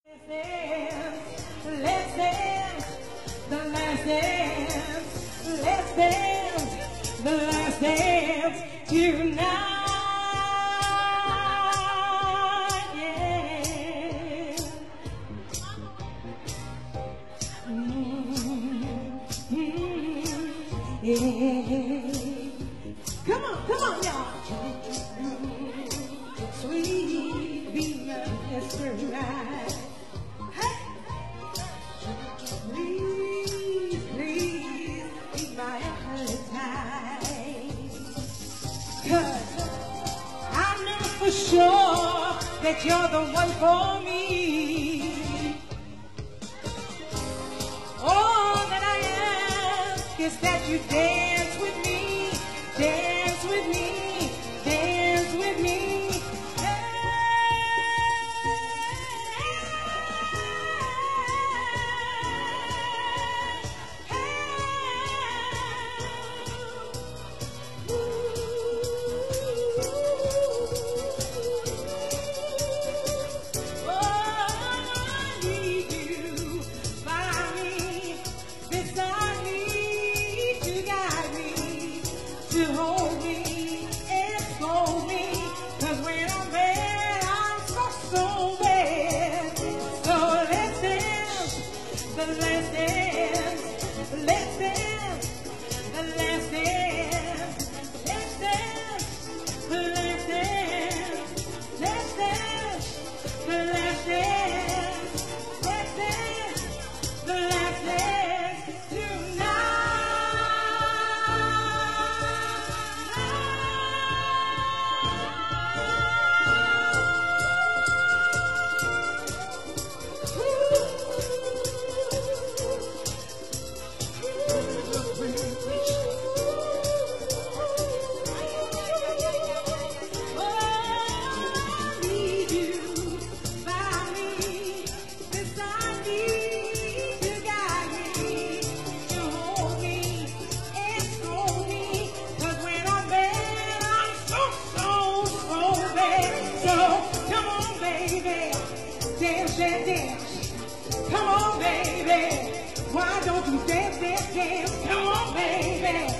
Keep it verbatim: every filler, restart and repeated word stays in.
Let's dance, the last dance. Let's dance, the last dance tonight. Yeah. Mm-hmm. Yeah. Come on, come on, y'all. Sweet Venus tonight. Please, please be my appetite. 'Cause I know for sure that you're the one for me. All that I ask is that you dance with me, dance with me, dance with me. To hold me and scold me, 'cause when I'm mad, I'm so, so bad. So let's dance, the last dance, let's dance, the last dance, let's dance, the last dance, let's dance, the last dance, let's dance, the last dance tonight. Dance, dance, dance. Come on, baby. Why don't you dance, dance, dance? Come on, baby.